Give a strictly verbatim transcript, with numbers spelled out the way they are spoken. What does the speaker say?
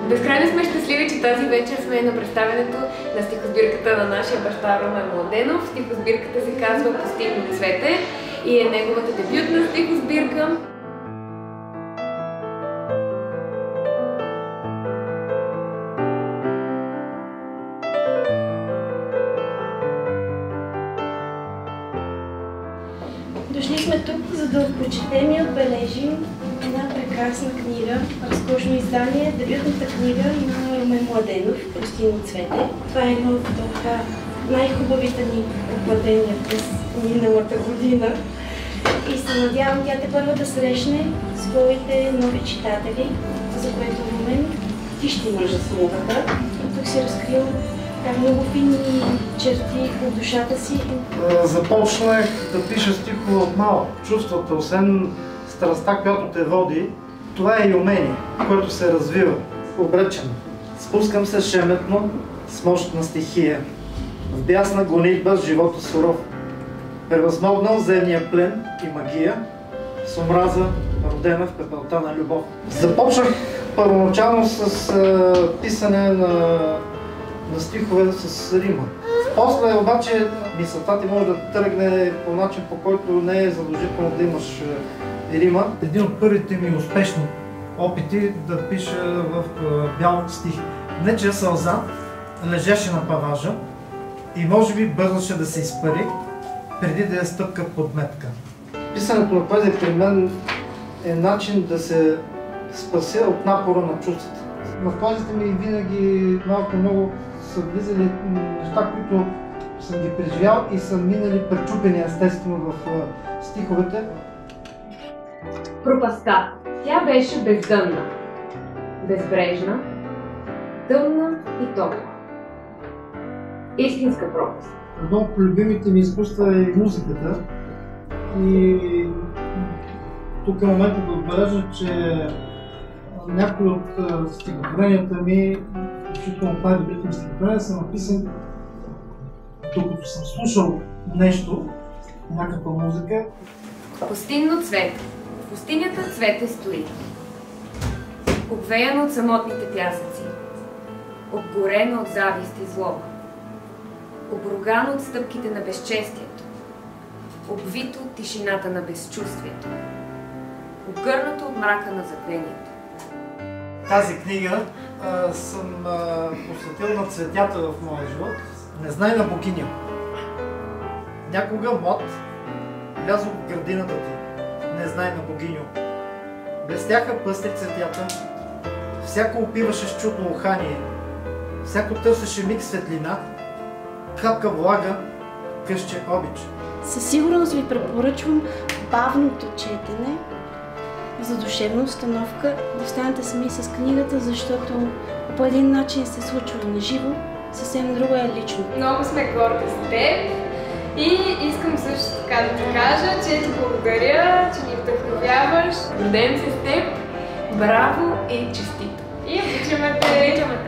Безкрайно сме щастливи, че тази вечер сме на представянето на стихосбирката на нашия баща Румен Младенов. Стихосбирката се казва "Пустинно цвете" и е неговата дебютна стихосбирка. Дошли сме тук, за да прочетем и отбележим една прекрасна книга, разкошно издание, дебютната книга на Румен Младенов "Пустинно цвете". Това е едно от най-хубавите ни попадения през миналата година и се надявам тя тепърва да срещне своите нови читатели, за което Румен ти ще имаш заслугата. И тук си разкрил много фини черти от душата си. Започнах да пиша стихове от малко. Чувствата, освен страстта, която те води, това е и умение, което се развива. Обречен. Спускам се шеметно с мощна стихия. В бясна гонитба с живота суров. Превъзмогнал земния плен и магия, с омраза, родена в пепелта на любов. Започнах първоначално с а, писане на, на стихове с рима. После обаче мисълта ти може да тръгне по начин, по който не е задължително да имаш рима. Един от първите ми успешни опити да пиша в бял стих. Нечия сълза лежеше на паважа и може би бързаше да се изпари, преди да я стъпка под метка. Писането на поезия при мен е начин да се спася от напора на чувствата. В поезията ми винаги малко много са влизали неща, които съм ги преживял и са минали пречупени естествено в стиховете. Пропастта. Тя беше бездънна, безбрежна, тъмна и топла. Истинска пропаст. Едно от любимите ми изкуства е музиката. И тук е моментът да отбележа, че някои от стихотворенията ми, включително от най-добрите ми стихотворения, са написани докато съм слушал нещо, някаква музика. Пустинно цвете. В пустинята цвете стои. Обвеяно от самотните пясъци. Обгорено от завист и злоба. Обругано от стъпките на безчестието. Обвито от тишината на безчувствието. Обгърнато от мрака на забвението. Тази книга а, съм а, посветил на цветята в моя живот. Незнайна богиня. Някога млад влязох в градината ти, незнайна богиньо. Блестяха пъстри цветята, всяко опиваше с чудно ухание, всяко търсеше миг светлина, капка влага, късче обич. Със сигурност ви препоръчвам бавното четене, за душевна установка, да останете сами с книгата, защото по един начин се случва на живо, съвсем друго е лично. Много сме горди с теб и искам също така да ти кажа, че ти благодаря, че ни вдъхновяваш. Гордеем се с теб. Браво и честито! И обичаме те!